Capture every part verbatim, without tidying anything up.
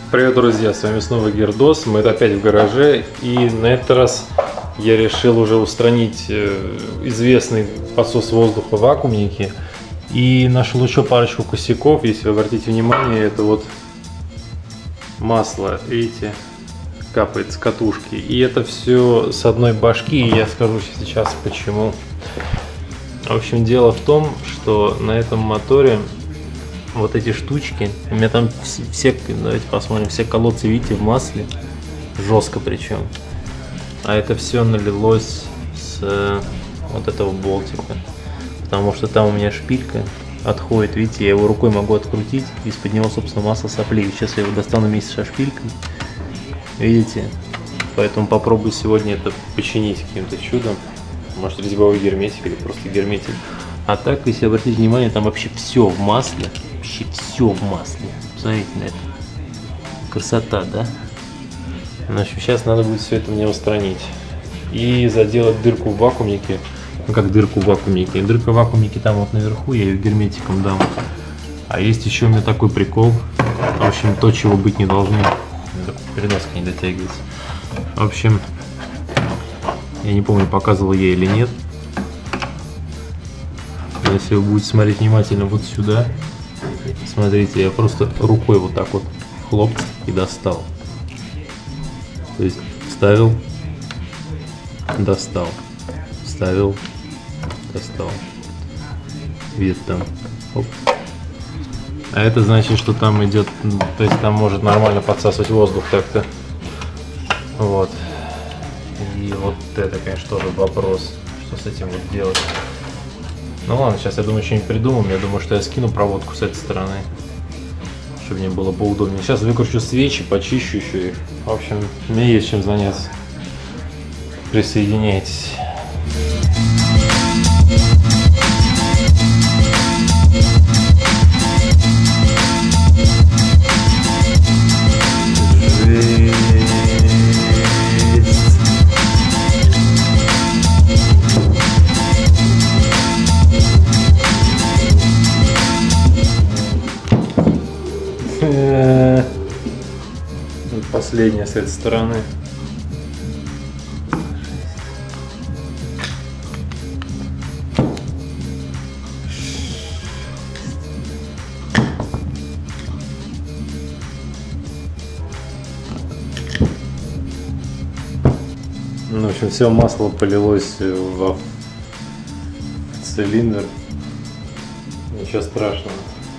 Привет, друзья, с вами снова Гердос, мы опять в гараже, и на этот раз я решил уже устранить известный подсос воздуха вакуумники, и нашел еще парочку косяков. Если вы обратите внимание, это вот масло, видите, капает с катушки, и это все с одной башки, и я скажу сейчас почему. В общем, дело в том, что на этом моторе вот эти штучки, у меня там все, давайте посмотрим, все колодцы, видите, в масле, жестко причем. А это все налилось с вот этого болтика, потому что там у меня шпилька отходит, видите, я его рукой могу открутить, из-под него, собственно, масло соплеет. Сейчас я его достану вместе со шпилькой, видите, поэтому попробую сегодня это починить каким-то чудом, может резьбовой герметик или просто герметик. А так, если обратить внимание, там вообще все в масле. Вообще все в масле. Посмотрите на это. Красота, да? В общем, сейчас надо будет все это мне устранить. И заделать дырку в вакуумнике. Ну как дырку в вакуумнике? Дырка в вакуумнике там вот наверху, я ее герметиком дам. А есть еще у меня такой прикол. В общем, то, чего быть не должно. Переноска не дотягивается. В общем, я не помню, показывал я или нет. Если вы будете смотреть внимательно вот сюда, смотрите, я просто рукой вот так вот хлоп и достал. То есть вставил, достал, вставил, достал. Видите там. Оп. А это значит, что там идет, то есть там может нормально подсасывать воздух так-то. Вот. И вот это, конечно, тоже вопрос, что с этим вот делать. Ну ладно, сейчас я думаю, что-нибудь придумаем. Я думаю, что я скину проводку с этой стороны, чтобы мне было поудобнее. Сейчас выкручу свечи, почищу еще их. В общем, мне есть чем заняться. Присоединяйтесь. Последняя с этой стороны. Ну, в общем, все масло полилось в цилиндр. Ничего страшного.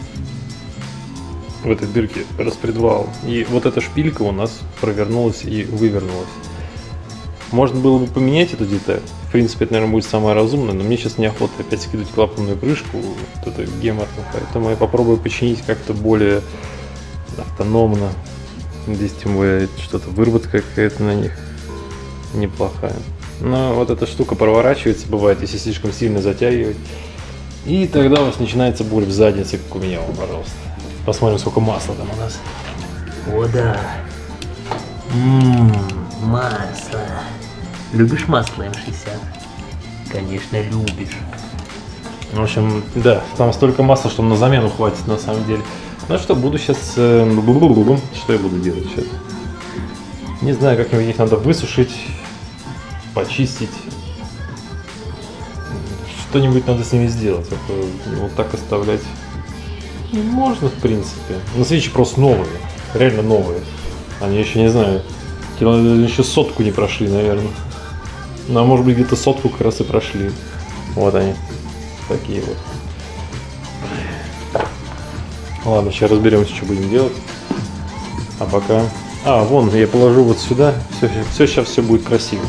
В этой дырке распредвал. И вот эта шпилька у нас провернулась и вывернулась. Можно было бы поменять эту деталь. В принципе, это, наверное, будет самое разумное, но мне сейчас неохота опять скидывать клапанную крышку, вот это геморно. Поэтому я попробую починить как-то более автономно. Здесь тем более что-то выработка какая-то на них неплохая. Но вот эта штука проворачивается, бывает, если слишком сильно затягивать. И тогда у вас начинается боль в заднице, как у меня, пожалуйста. Посмотрим, сколько масла там у нас. О, да. Ммм, масло. Любишь масло эм шестьдесят? Конечно, любишь. В общем, да, там столько масла, что на замену хватит на самом деле. Ну что, буду сейчас... Э, что я буду делать сейчас? Не знаю, как-нибудь их надо высушить, почистить. Что-нибудь надо с ними сделать. Вот так оставлять. Можно, в принципе. Но свечи просто новые. Реально новые. Они еще, не знаю, еще сотку не прошли, наверное. Ну, а может быть, где-то сотку как раз и прошли. Вот они. Такие вот. Ладно, сейчас разберемся, что будем делать. А пока... А, вон, я положу вот сюда. Все, все сейчас все будет красиво.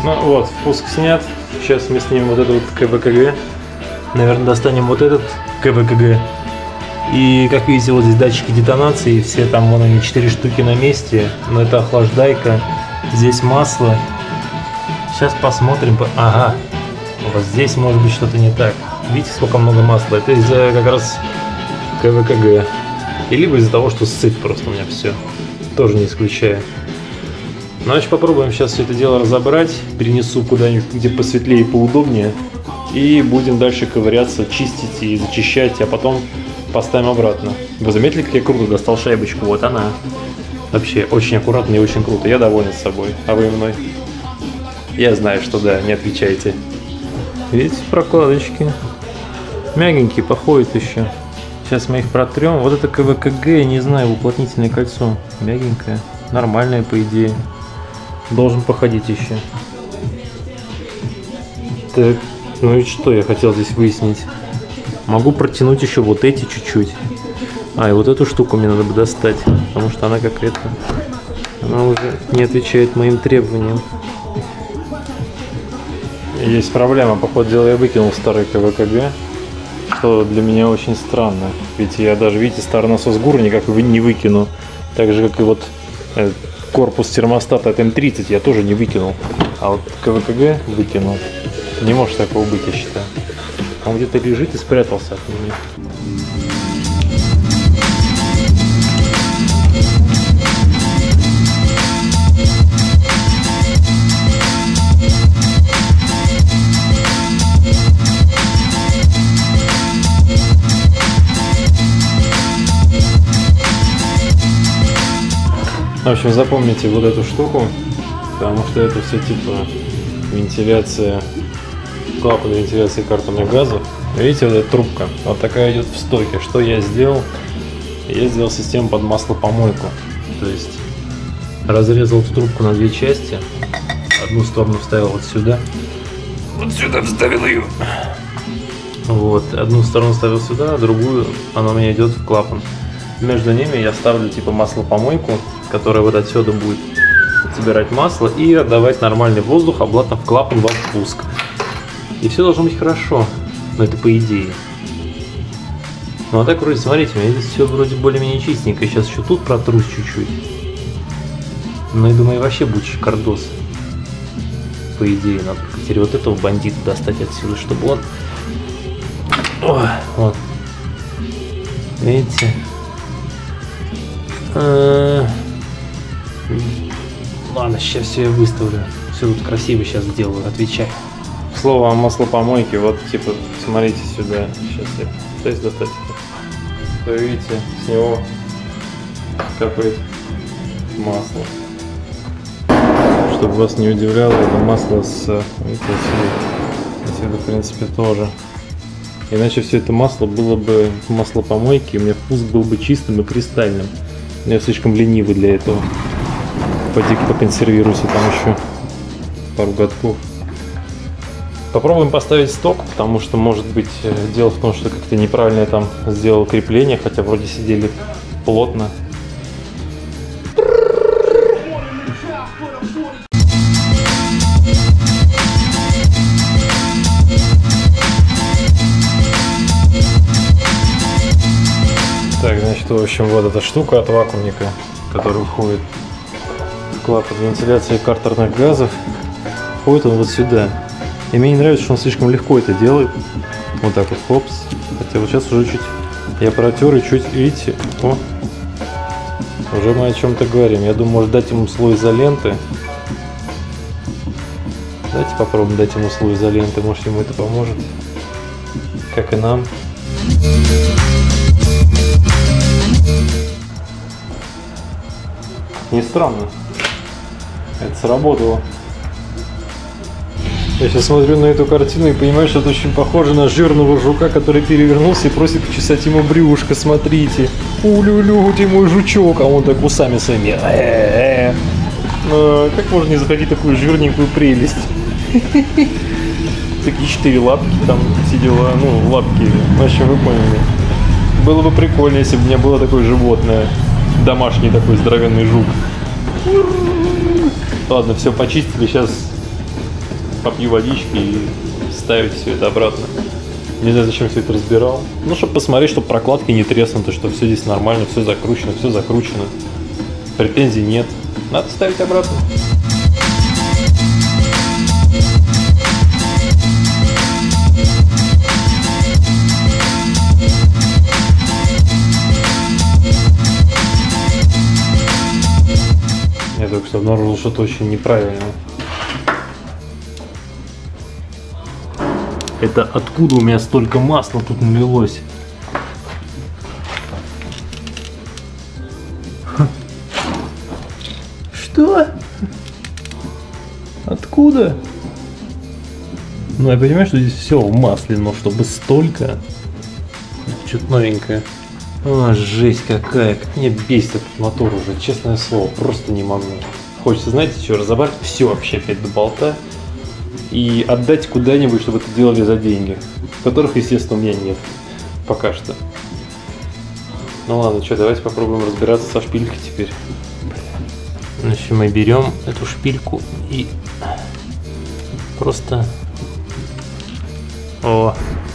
Ну вот, впуск снят. Сейчас мы снимем вот этот вот КВКГ. Наверное, достанем вот этот КВКГ. И как видите, вот здесь датчики детонации. Все там, вон они, четыре штуки на месте. Но это охлаждайка. Здесь масло. Сейчас посмотрим. Ага. Вот здесь может быть что-то не так. Видите, сколько много масла? Это из-за как раз КВКГ. И либо из-за того, что сцепь просто у меня все. Тоже не исключаю. Значит, попробуем сейчас все это дело разобрать. Перенесу куда-нибудь, где посветлее и поудобнее. И будем дальше ковыряться, чистить и зачищать, а потом поставим обратно. Вы заметили, как я круто достал шайбочку? Вот она. Вообще, очень аккуратно и очень круто. Я доволен собой. А вы мной? Я знаю, что да, не отвечайте. Видите, прокладочки. Мягенькие, походят еще. Сейчас мы их протрем. Вот это КВКГ, я не знаю, уплотнительное кольцо. Мягенькое. Нормальное, по идее. Должен походить еще. Так, ну и что я хотел здесь выяснить? Могу протянуть еще вот эти чуть-чуть. А, и вот эту штуку мне надо бы достать. Потому что она какая-то... Она уже не отвечает моим требованиям. Есть проблема. По ходу дела я выкинул старый КВКГ. Что для меня очень странно. Ведь я даже, видите, старый насос ГУР никак не выкину. Так же, как и вот корпус термостата от эм тридцать я тоже не выкинул. А вот КВКГ выкинул. Не может такого быть, я считаю. Он где-то лежит и спрятался от меня. В общем, запомните вот эту штуку, потому что это все типа вентиляция, клапан вентиляции картерных газов. Видите, вот эта трубка, вот такая идет в стоке. Что я сделал? Я сделал систему под маслопомойку. То есть разрезал эту трубку на две части. Одну сторону вставил вот сюда. Вот сюда вставил ее. Вот, одну сторону ставил сюда, другую она у меня идет в клапан. Между ними я ставлю типа маслопомойку, которая вот отсюда будет собирать масло и отдавать нормальный воздух обратно в клапан во впуск. И все должно быть хорошо. Но это по идее. Ну а так вроде, смотрите, у меня здесь все вроде более-менее чистенько. Сейчас еще тут протрусь чуть-чуть. Ну и думаю, вообще будет шикардос. По идее, надо теперь вот этого бандита достать отсюда, чтобы он... О, вот. Видите? Ладно, сейчас все я выставлю. Все тут красиво сейчас сделаю, отвечаю. Слово о маслопомойке, вот типа, смотрите сюда. Сейчас я пытаюсь достать это. Вы видите, с него капает масло. Чтобы вас не удивляло, это масло с... Видите, отсюда, отсюда в принципе тоже. Иначе все это масло было бы в маслопомойке, и у меня вкус был бы чистым и кристальным. Но я слишком ленивый для этого. Пойди-ка поконсервируйся там еще пару годков. Попробуем поставить сток, потому что, может быть, дело в том, что как-то неправильно я там сделал крепление, хотя вроде сидели плотно. Так, значит, в общем, вот эта штука от вакуумника, который уходит в клапан вентиляции картерных газов, входит он вот сюда. И мне не нравится, что он слишком легко это делает. Вот так вот, хопс. Хотя вот сейчас уже чуть я протер и чуть, видите, о, уже мы о чем-то говорим. Я думаю, может дать ему слой изоленты. Давайте попробуем дать ему слой изоленты, может ему это поможет, как и нам. Не странно. Это сработало. Я сейчас смотрю на эту картину и понимаю, что это очень похоже на жирного жука, который перевернулся и просит почесать ему брюшко. Смотрите. У-лю-лю, ты мой жучок. А он так усами своими. Э-э-э. Но как можно не заходить такую жирненькую прелесть? Такие четыре лапки там сидела, ну, лапки. В общем, вы поняли. Было бы прикольно, если бы у меня было такое животное. Домашний такой здоровенный жук. Ладно, все почистили, сейчас попью водички и ставить все это обратно. Не знаю, зачем все это разбирал. Ну, чтобы посмотреть, чтобы прокладки не треснуты, что все здесь нормально, все закручено, все закручено. Претензий нет. Надо ставить обратно. Я только что обнаружил что-то очень неправильное. Это откуда у меня столько масла тут налилось? Что? Откуда? Ну, я понимаю, что здесь все в масле, но чтобы столько... Что-то новенькое. А, жесть какая, как меня бесит этот мотор уже, честное слово, просто не могу. Хочется, знаете, что, разобрать все вообще опять до болта и отдать куда-нибудь, чтобы это делали за деньги, которых, естественно, у меня нет пока что. Ну ладно, что, давайте попробуем разбираться со шпилькой теперь. Значит, мы берем эту шпильку и просто... О!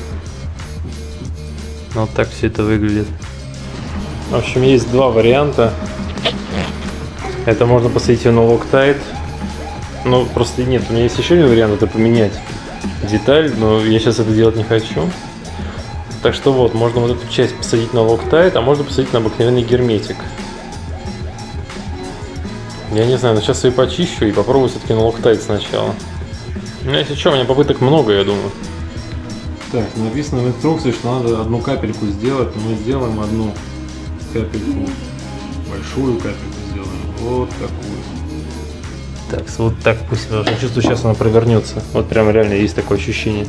Вот так все это выглядит. В общем, есть два варианта. Это можно посадить ее на Loctite. Но просто нет, у меня есть еще один вариант, это поменять деталь, но я сейчас это делать не хочу. Так что вот, можно вот эту часть посадить на Loctite, а можно посадить на обыкновенный герметик. Я не знаю, но сейчас я ее почищу и попробую все-таки на Loctite сначала. Ну, если что, у меня попыток много, я думаю. Так, написано в инструкции, что надо одну капельку сделать, но мы сделаем одну капельку, большую капельку сделаем, вот такую. Так, вот так пусть, я чувствую, сейчас она провернется. Вот прям реально есть такое ощущение.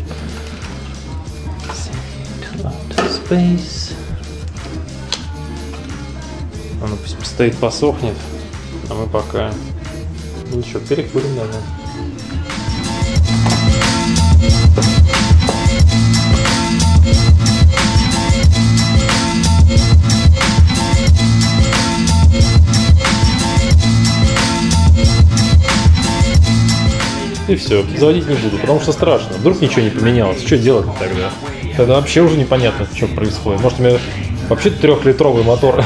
Она пусть постоит, посохнет, а мы пока... Ну что, перек будем, наверное. И все, заводить не буду, потому что страшно. Вдруг ничего не поменялось, что делать тогда? Тогда вообще уже непонятно, что происходит. Может, у меня вообще трехлитровый мотор.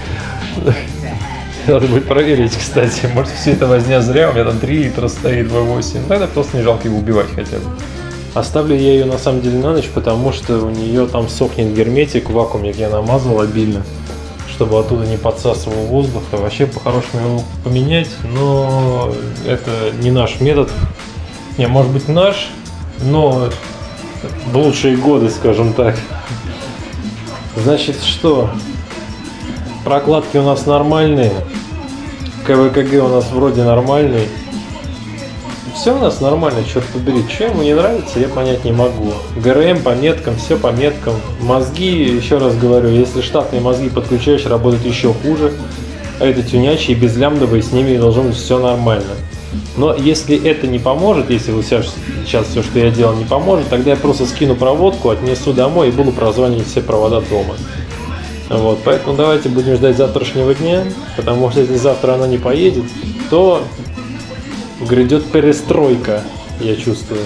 Надо будет проверить, кстати. Может, все это возня зря, у меня там три литра стоит, два восемь. Тогда просто не жалко его убивать хотя бы. Оставлю я ее на самом деле на ночь, потому что у нее там сохнет герметик, вакуумник я намазал обильно, чтобы оттуда не подсасывал воздух. А вообще по-хорошему его поменять, но это не наш метод. Не, может быть наш, но в лучшие годы, скажем так. Значит, что? Прокладки у нас нормальные. КВКГ у нас вроде нормальный. Все у нас нормально, черт побери. Что ему не нравится, я понять не могу. ГРМ по меткам, все по меткам. Мозги, еще раз говорю, если штатные мозги подключаешь, работают еще хуже. А это тюнячие, безлямдовые, с ними должно быть все нормально. Но если это не поможет, если вот сейчас, сейчас все, что я делал, не поможет, тогда я просто скину проводку, отнесу домой и буду прозванивать все провода дома. Вот, поэтому давайте будем ждать завтрашнего дня, потому что если завтра она не поедет, то грядет перестройка, я чувствую.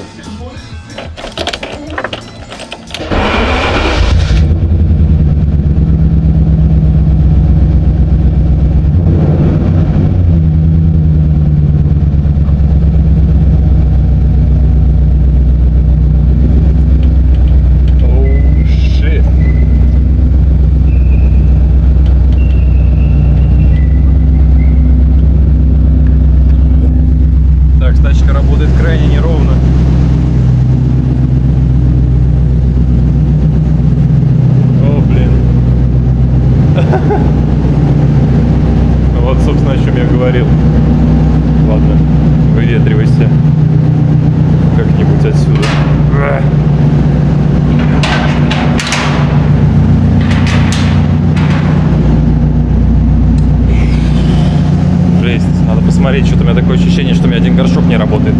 Вот, собственно, о чем я говорил. Ладно, выветривайся как-нибудь отсюда. Жесть, надо посмотреть, что-то у меня такое ощущение, что у меня один горшок не работает.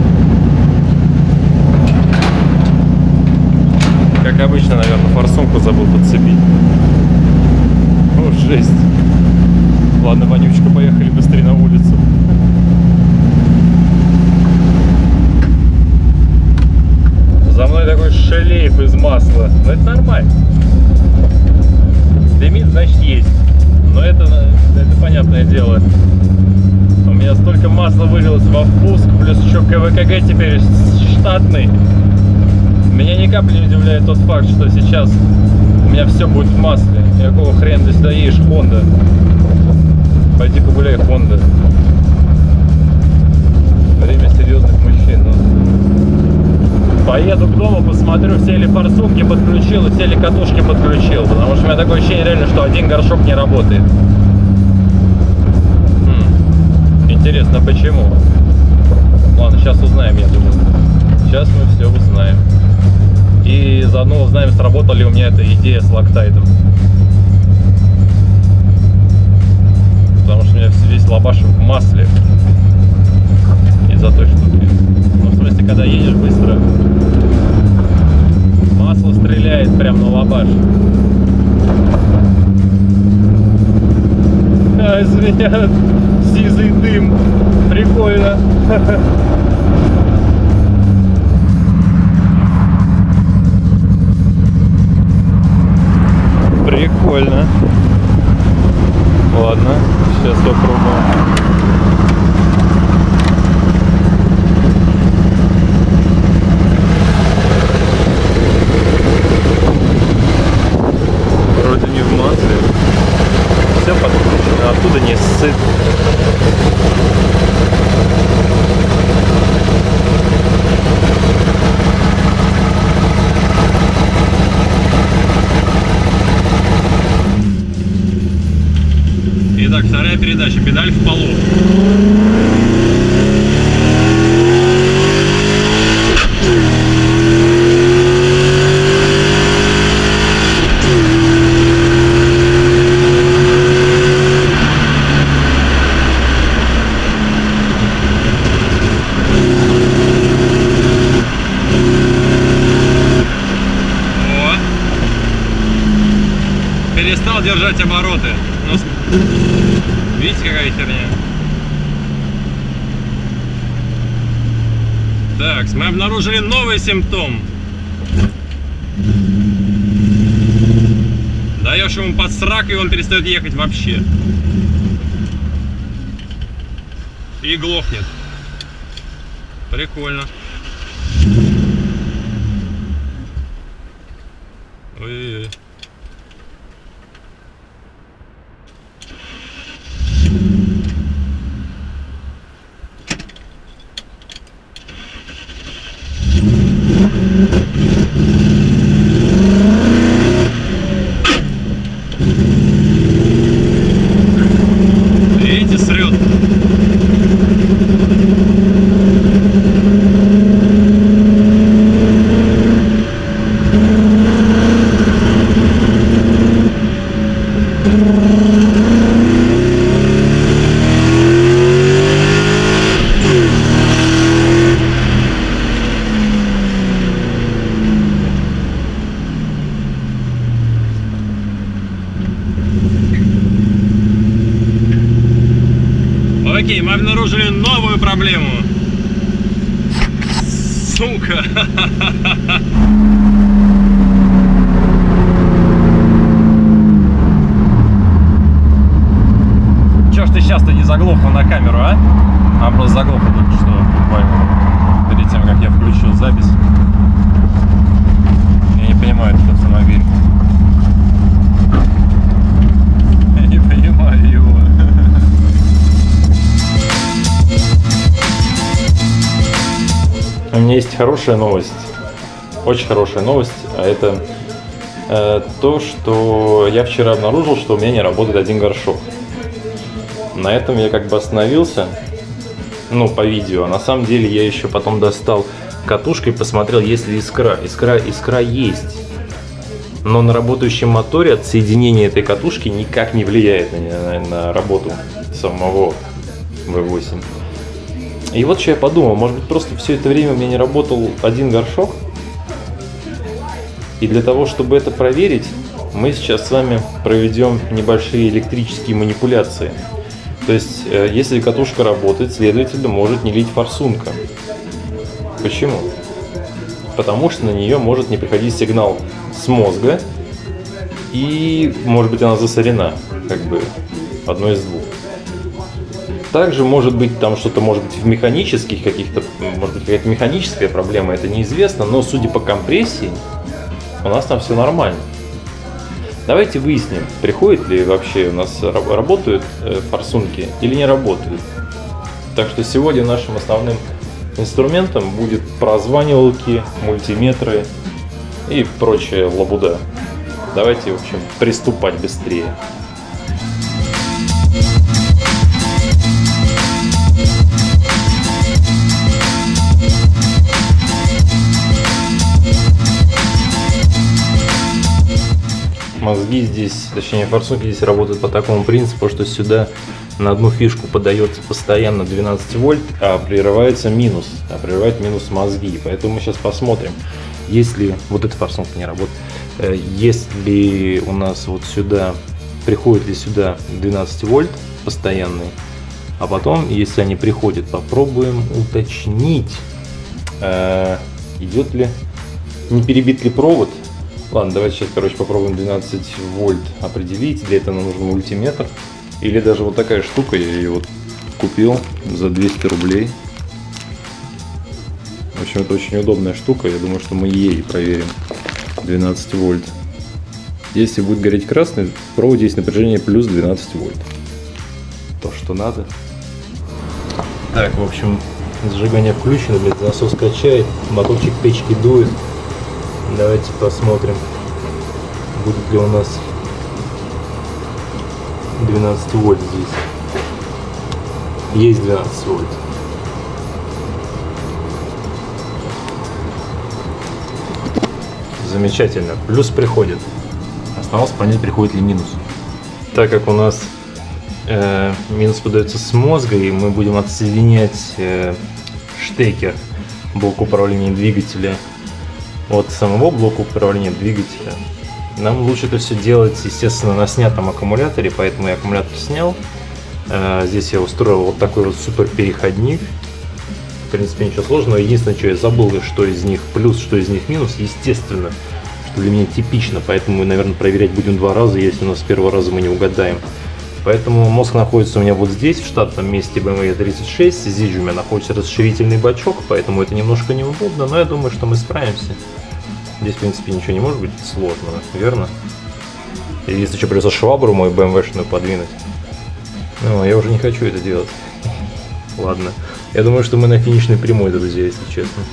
Как обычно, наверное, форсунку забыл подцепить. О, жесть. Ладно, вонючка, поехали быстрее на улицу. масло. Но это нормально. Дымит, значит, есть. Но это, это понятное дело. У меня столько масла вылилось во впуск, плюс еще КВКГ теперь штатный. Меня ни капли не удивляет тот факт, что сейчас у меня все будет в масле. И какого хрена ты сюда едешь, Honda? Пойди погуляй, Honda. Время серьезных мужчин. Ну. Поеду к дому, посмотрю, все ли форсунки подключил, все ли катушки подключил. Потому что у меня такое ощущение реально, что один горшок не работает. Хм. Интересно, почему? Ладно, сейчас узнаем, я думаю. Сейчас мы все узнаем. И заодно узнаем, сработала ли у меня эта идея с локтайтом. Потому что у меня весь лабаш в масле. Из-за той штуки. Ну, в смысле, когда едешь быстро, масло стреляет прям на лабаш. А, из меня сизый дым. Прикольно. Прикольно. Ладно, сейчас попробуем. Вроде не в масле. Все подключено, оттуда не ссыт. Итак, вторая передача, педаль в полу. О! Перестал держать обороты. Ну, видите, какая херня? Так, мы обнаружили новый симптом. Даешь ему под срак, и он перестает ехать вообще. И глохнет. Прикольно. Ой-ой-ой. Видите, срет. Окей, мы обнаружили новую проблему. Сука. Чё ж ты сейчас-то не заглохла на камеру, а? А просто заглохла только что, буквально, перед тем, как я включил запись. Я не понимаю этот автомобиль. Я не понимаю его. У меня есть хорошая новость, очень хорошая новость, а это э, то, что я вчера обнаружил, что у меня не работает один горшок. На этом я как бы остановился, ну, по видео. На самом деле я еще потом достал катушку и посмотрел, есть ли искра. Искра, искра есть, но на работающем моторе отсоединение этой катушки никак не влияет на, на, на работу самого вэ восемь. И вот что я подумал, может быть, просто все это время у меня не работал один горшок. И для того, чтобы это проверить, мы сейчас с вами проведем небольшие электрические манипуляции. То есть, если катушка работает, следовательно, может не лить форсунка. Почему? потому что на нее может не приходить сигнал с мозга, и может быть она засорена, как бы одно из двух. Также может быть там что-то, может быть в механических каких-то, может быть какая-то механическая проблема, это неизвестно, но судя по компрессии, у нас там все нормально. Давайте выясним, приходит ли вообще у нас работают форсунки или не работают. Так что сегодня нашим основным инструментом будет прозванивалки, мультиметры и прочая лабуда. Давайте, в общем, приступать быстрее. Мозги здесь, точнее форсунки здесь работают по такому принципу, что сюда на одну фишку подается постоянно двенадцать вольт, а прерывается минус, а прерывает минус мозги. Поэтому мы сейчас посмотрим, если вот эта форсунка не работает, если у нас вот сюда, приходит ли сюда двенадцать вольт постоянный, а потом, если они приходят, попробуем уточнить, идет ли, не перебит ли провод. Ладно, давайте сейчас, короче, попробуем двенадцать вольт определить. Для этого нам нужен мультиметр. Или даже вот такая штука, я ее вот купил за двести рублей. В общем, это очень удобная штука. Я думаю, что мы ей проверим двенадцать вольт. Если будет гореть красный, в проводе есть напряжение плюс двенадцать вольт. То, что надо. Так, в общем, зажигание включено, блядь, засос качает, моторчик печки дует. Давайте посмотрим, будет ли у нас двенадцать вольт здесь. Есть двенадцать вольт. Замечательно. Плюс приходит. Осталось понять, приходит ли минус. Так как у нас э, минус подается с мозга, и мы будем отсоединять э, штекер блока управления двигателя от самого блока управления двигателя, нам лучше это все делать, естественно, на снятом аккумуляторе, поэтому я аккумулятор снял. Здесь я устроил вот такой вот супер переходник. В принципе, ничего сложного. Единственное, что я забыл, что из них плюс, что из них минус, естественно, что для меня типично, поэтому мы, наверное, проверять будем два раза, если у нас с первого раза мы не угадаем. Поэтому мозг находится у меня вот здесь, в штатном месте бэ эм вэ тридцать шесть. Здесь же у меня находится расширительный бачок, поэтому это немножко неудобно, но я думаю, что мы справимся. Здесь, в принципе, ничего не может быть сложного, верно? И если что, придется швабру мою бэ эм вэ-шную подвинуть. Ну, я уже не хочу это делать. Ладно. Я думаю, что мы на финишной прямой, друзья, если честно.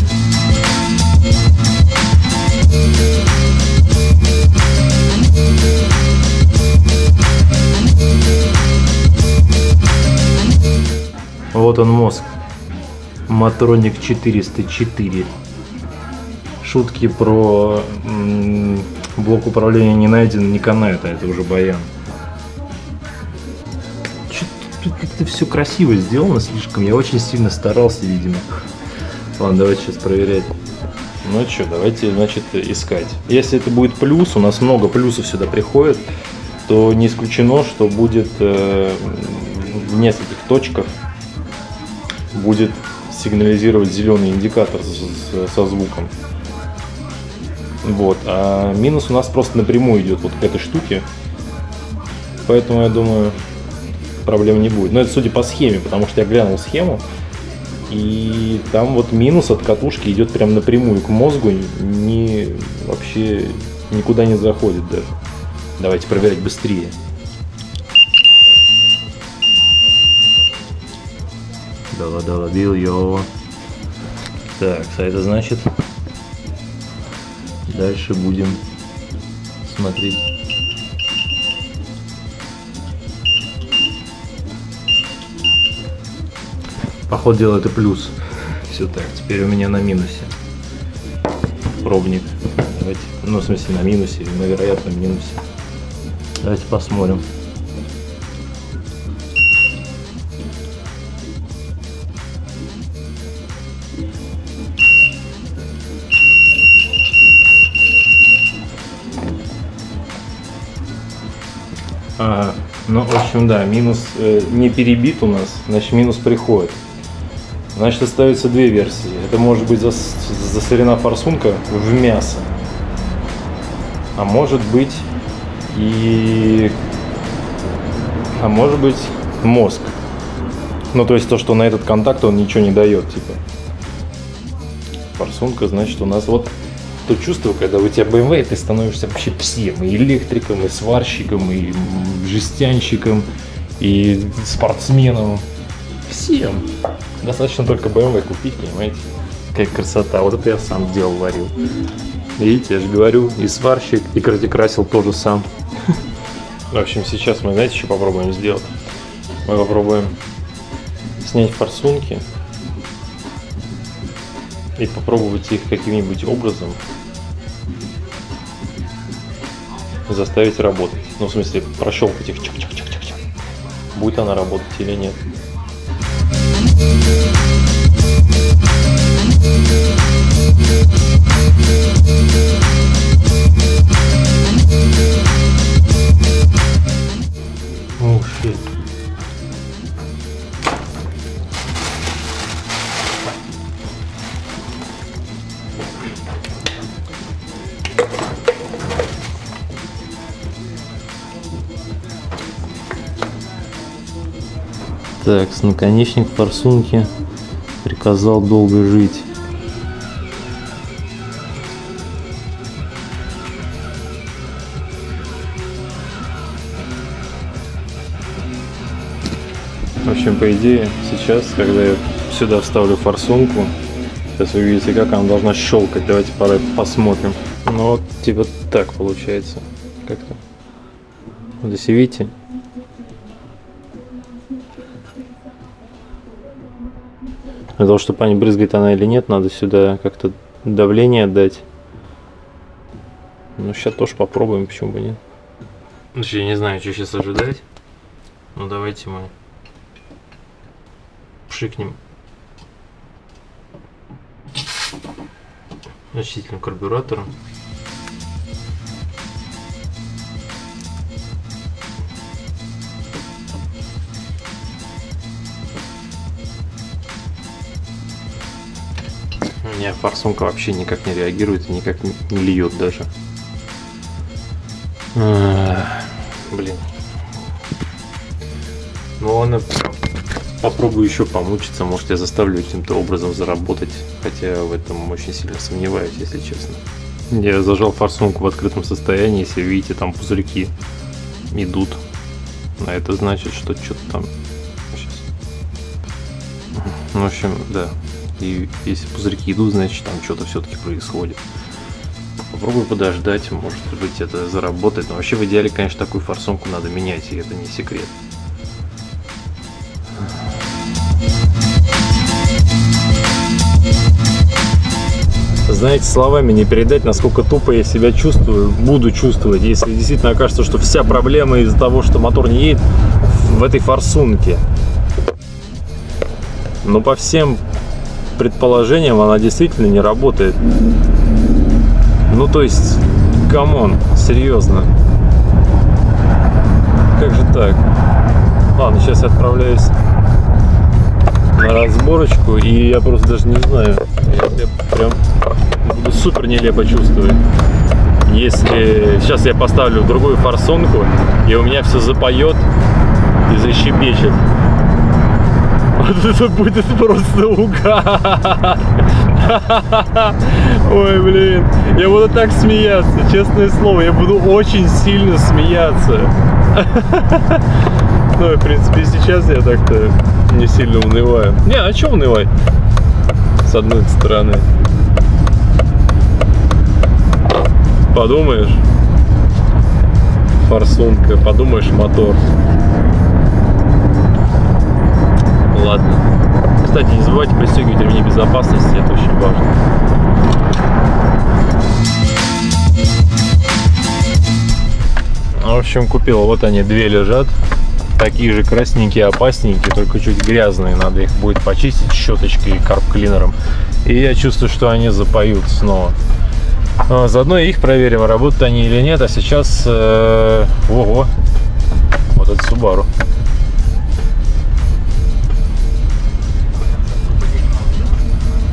Вот он, мозг. Мотроник четыреста четыре. Шутки про м, блок управления не найден, не канает, а это уже баян. Тут как-то все красиво сделано слишком. Я очень сильно старался, видимо. Ладно, давайте сейчас проверять. Ну что, давайте, значит, искать. Если это будет плюс, у нас много плюсов сюда приходит, то не исключено, что будет э, в нескольких точках будет сигнализировать зеленый индикатор с, со звуком. Вот. А минус у нас просто напрямую идет вот к этой штуке. Поэтому я думаю, проблем не будет. Но это судя по схеме, потому что я глянул схему, и там вот минус от катушки идет прям напрямую к мозгу, не, вообще никуда не заходит даже. Давайте проверять быстрее. Да-да-да, бил его. Так, а это значит, дальше будем смотреть. Походу дела это плюс. Все так, теперь у меня на минусе пробник. Давайте, ну в смысле на минусе, на вероятном минусе. Давайте посмотрим. Ага, ну в общем да, минус э, не перебит у нас, значит минус приходит. Значит, остаются две версии. Это может быть зас засорена форсунка в мясо. А может быть и... А может быть мозг. Ну, то есть то, что на этот контакт он ничего не дает, типа. Форсунка, значит, у нас вот то чувство, когда у тебя бэ эм вэ, ты становишься вообще всем. И электриком, и сварщиком, и жестянщиком, и спортсменом. Всем. Достаточно только бэ эм вэ купить, понимаете? Какая красота. Вот это я сам делал, варил. Видите, я же говорю, и сварщик, и красил тоже сам. В общем, сейчас мы, знаете, что попробуем сделать? Мы попробуем снять форсунки и попробовать их каким-нибудь образом заставить работать. Ну, в смысле, прощелкать их. Чак-чак-чак-чак-чак. Будет она работать или нет. Oh shit. Так, наконечник форсунки приказал долго жить. В общем, по идее, сейчас, когда я сюда вставлю форсунку, сейчас вы видите, как она должна щелкать. Давайте посмотрим. Ну вот, типа так получается. Как-то. Вот здесь видите? Для того, чтобы понять, брызгает она или нет, надо сюда как-то давление дать. Ну, сейчас тоже попробуем, почему бы нет. Ну, я не знаю, что сейчас ожидать. Ну, давайте мы пшикнем очистительным карбюратором. У меня форсунка вообще никак не реагирует и никак не, не льет даже. А, блин. Ну ладно, попробую еще помучиться. Может, я заставлю каким-то образом заработать. Хотя в этом очень сильно сомневаюсь, если честно. Я зажал форсунку в открытом состоянии. Если видите, там пузырьки идут. А это значит, что что-то там... Сейчас. Ну, в общем, да. И если пузырьки идут, значит там что-то все-таки происходит. Попробую подождать, может быть это заработает. Но вообще в идеале, конечно, такую форсунку надо менять, и это не секрет. Знаете, словами не передать, насколько тупо я себя чувствую, буду чувствовать, если действительно окажется, что вся проблема из-за того, что мотор не едет в этой форсунке. Но по всем предположениям она действительно не работает. Ну то есть, камон, серьезно. Как же так? Ладно, сейчас я отправляюсь на разборочку, и я просто даже не знаю. Я себя прям буду супер нелепо чувствовать. Если сейчас я поставлю другую форсунку, и у меня все запоет и защебечет. Вот это будет просто угар. Ой, блин. Я буду так смеяться, честное слово. Я буду очень сильно смеяться. Ну, в принципе, сейчас я так-то не сильно унываю. Не, а что унывать? С одной стороны. Подумаешь, форсунка, подумаешь, мотор. Ладно. Кстати, не забывайте пристегивать ремни безопасности, это очень важно. В общем, купил, вот они, две лежат. Такие же красненькие, опасненькие, только чуть грязные. Надо их будет почистить щеточкой и карп-клинером. И я чувствую, что они запоют снова. Заодно их проверим, работают они или нет. А сейчас... Э, ого! Вот это Subaru.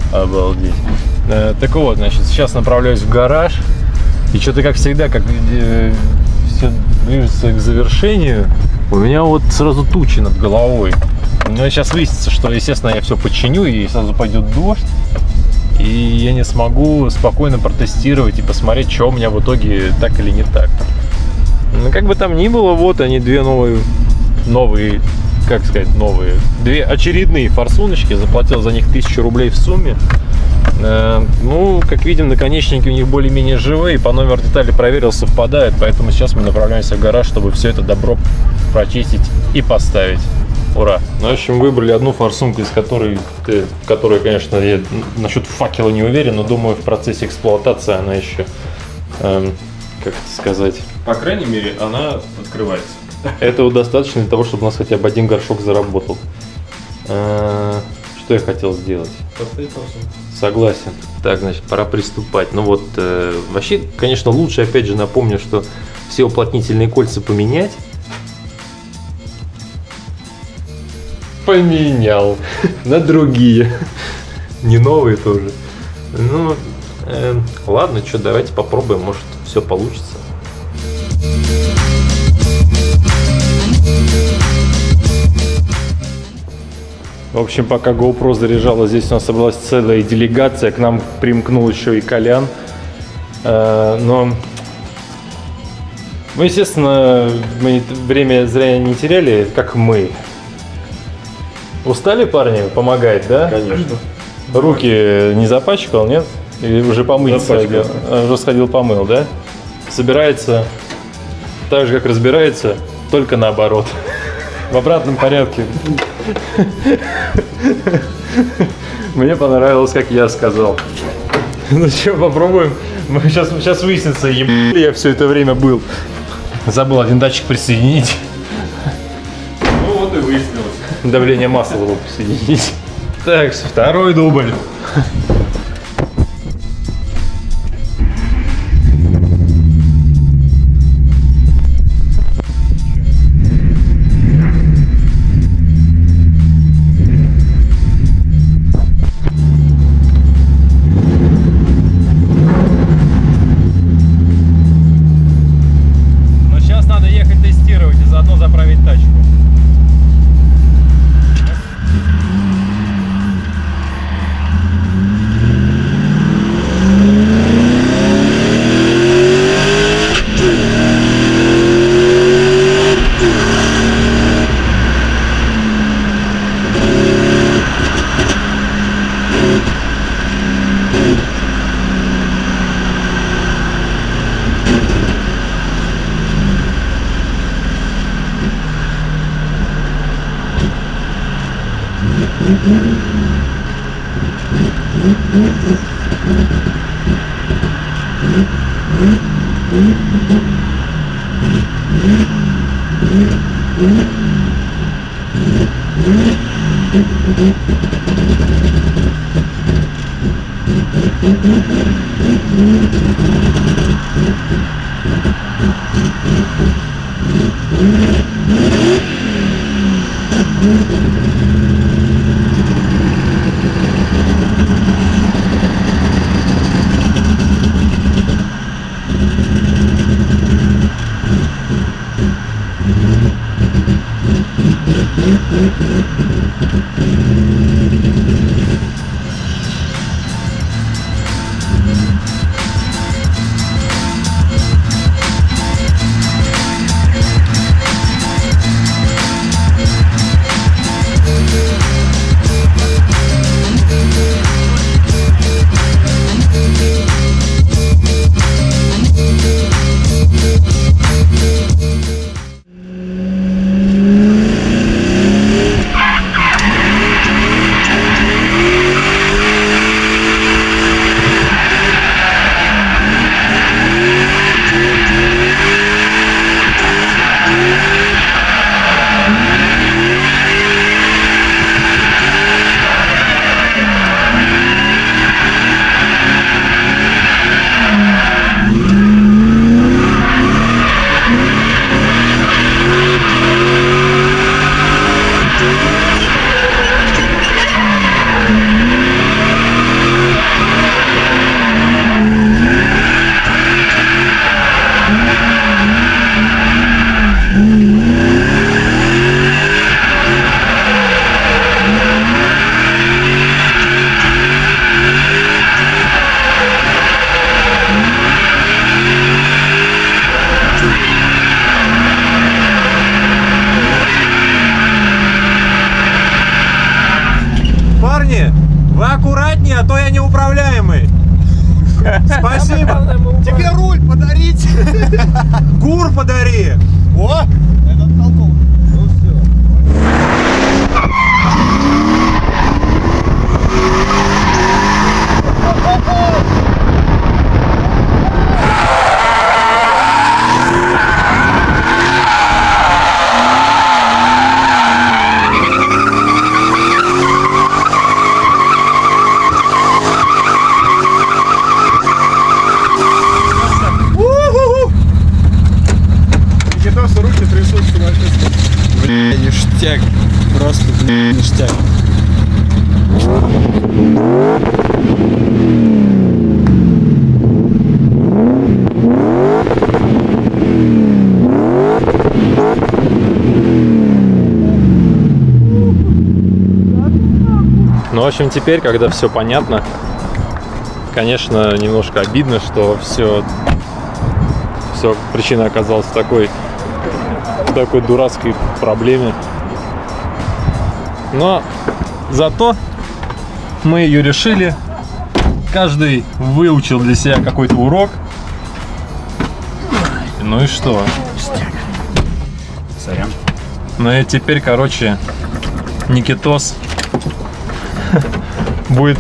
Обалдеть. Э, так вот, значит, сейчас направляюсь в гараж. И что-то, как всегда, как э, все движется к завершению, у меня вот сразу тучи над головой. У меня сейчас выяснится, что, естественно, я все починю, и сразу пойдет дождь. И я не смогу спокойно протестировать и посмотреть, что у меня в итоге так или не так. Ну, как бы там ни было, вот они, две новые, новые, как сказать, новые, две очередные форсуночки. Заплатил за них тысячу рублей в сумме. Э, ну, как видим, наконечники у них более-менее живые, и по номеру детали проверил, совпадает. Поэтому сейчас мы направляемся в гараж, чтобы все это добро прочистить и поставить. Ура! Ну, в общем, выбрали одну форсунку, из которой, ты, которая, конечно, я насчет факела не уверен, но думаю, в процессе эксплуатации она еще, эм, как это сказать... По крайней мере, она открывается. Этого достаточно для того, чтобы у нас хотя бы один горшок заработал. Э, что я хотел сделать? Поставить форсунку. Согласен. Так, значит, пора приступать. Ну вот, э, вообще, конечно, лучше, опять же, напомню, что все уплотнительные кольца поменять. Поменял на другие, не новые тоже. Ну, э, ладно, что, давайте попробуем, может, все получится. В общем, пока GoPro заряжала, здесь у нас собралась целая делегация, к нам примкнул еще и Колян. Э, но, ну, естественно, мы время зря не теряли, как мы. Устали, парни, помогать, да? Конечно. Руки не запачкал, нет? Или уже помыть сходил? Уже сходил, помыл, да? Собирается так же, как разбирается, только наоборот. В обратном порядке. Мне понравилось, как я сказал. Ну что, попробуем. Сейчас, сейчас выяснится, ебали я все это время был. Забыл один датчик присоединить. Ну вот и выяснилось. Давление масла его присоединить. Так, второй дубль. Но сейчас надо ехать тестировать и заодно заправить тачку. то я неуправляемый. Спасибо. Тебе руль подарить. Гур подари. О, этот толковый. Ну все. Руки трясутся, бля, ништяк, просто, бля, ништяк. Ну, в общем, теперь, когда все понятно, конечно, немножко обидно, что все, все причина оказалась такой, такой дурацкой проблеме. Но зато мы ее решили. Каждый выучил для себя какой-то урок. Ну и что? Сорян. Ну и теперь, короче, Никитос будет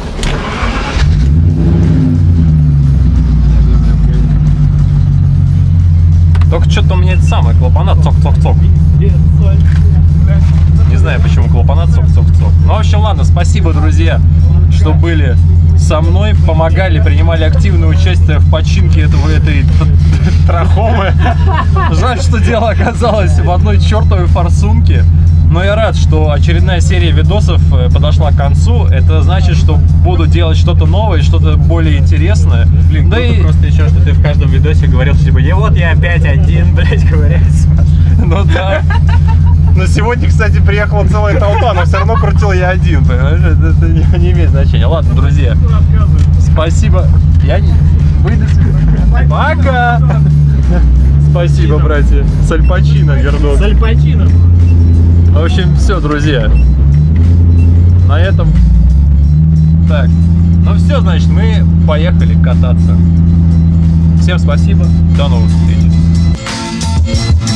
только что-то у меня это самое, клапанат цок-цок-цок. Не знаю, почему клапанат цок-цок-цок. Ну, в общем, ладно, спасибо, друзья, что были со мной, помогали, принимали активное участие в починке этого, этой трахомы. Жаль, что дело оказалось в одной чертовой форсунке. Но я рад, что очередная серия видосов подошла к концу. Это значит, что буду делать что-то новое, что-то более интересное. Блин, да и просто еще, что ты в каждом видосе говорил, что типа, и вот я опять один, блядь, ковыряюсь. Ну да. Но сегодня, кстати, приехала целая толпа, но все равно крутил я один, понимаешь? Это, это не, не имеет значения. Ладно, друзья, спасибо. Я не... Выйду себе. Пока! Спасибо, братья. С Аль Пачино, вернул. С Аль Пачино. В общем, все, друзья. На этом... Так, ну все, значит, мы поехали кататься. Всем спасибо, до новых встреч.